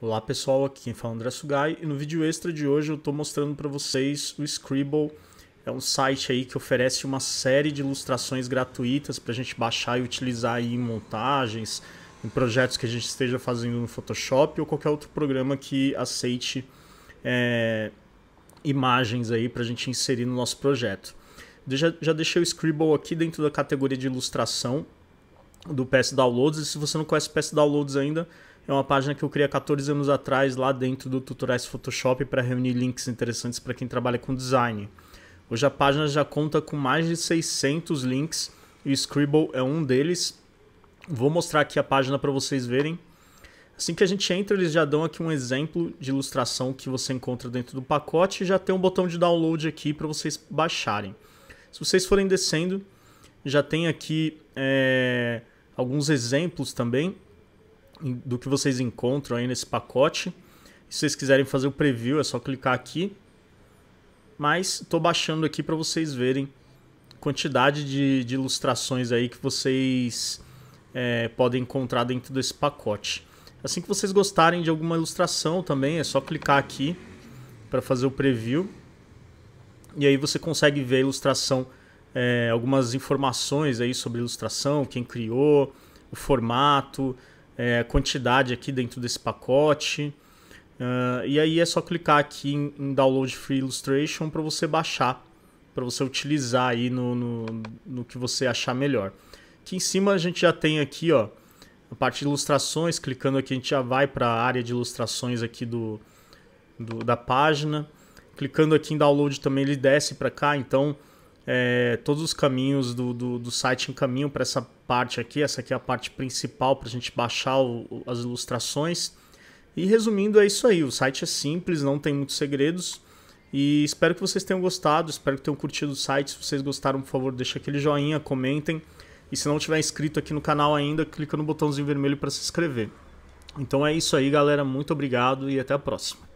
Olá pessoal, aqui quem fala é o André Sugai e no vídeo extra de hoje eu estou mostrando para vocês o Scribble. É um site aí que oferece uma série de ilustrações gratuitas para a gente baixar e utilizar aí em montagens, em projetos que a gente esteja fazendo no Photoshop ou qualquer outro programa que aceite imagens aí para a gente inserir no nosso projeto. Já deixei o Scribble aqui dentro da categoria de ilustração do PS Downloads, e se você não conhece o PS Downloads ainda, é uma página que eu criei há 14 anos atrás lá dentro do Tutoriais Photoshop para reunir links interessantes para quem trabalha com design. Hoje a página já conta com mais de 600 links e o Scribble é um deles. Vou mostrar aqui a página para vocês verem. Assim que a gente entra, eles já dão aqui um exemplo de ilustração que você encontra dentro do pacote e já tem um botão de download aqui para vocês baixarem. Se vocês forem descendo, já tem aqui alguns exemplos também do que vocês encontram aí nesse pacote. Se vocês quiserem fazer o preview, é só clicar aqui. Mas estou baixando aqui para vocês verem a quantidade de ilustrações aí que vocês podem encontrar dentro desse pacote. Assim que vocês gostarem de alguma ilustração também, é só clicar aqui para fazer o preview. E aí você consegue ver a ilustração, algumas informações aí sobre a ilustração, quem criou, o formato, a quantidade aqui dentro desse pacote. E aí é só clicar aqui em Download Free Illustration para você baixar, para você utilizar aí no que você achar melhor. Aqui em cima a gente já tem aqui, ó, a parte de ilustrações. Clicando aqui a gente já vai para a área de ilustrações aqui da página. Clicando aqui em Download também ele desce para cá, então todos os caminhos do site encaminham para essa parte aqui. Essa aqui é a parte principal para a gente baixar as ilustrações. E resumindo, é isso aí. O site é simples, não tem muitos segredos. E espero que vocês tenham gostado, espero que tenham curtido o site. Se vocês gostaram, por favor, deixa aquele joinha, comentem. E se não tiver inscrito aqui no canal ainda, clica no botãozinho vermelho para se inscrever. Então é isso aí, galera. Muito obrigado e até a próxima.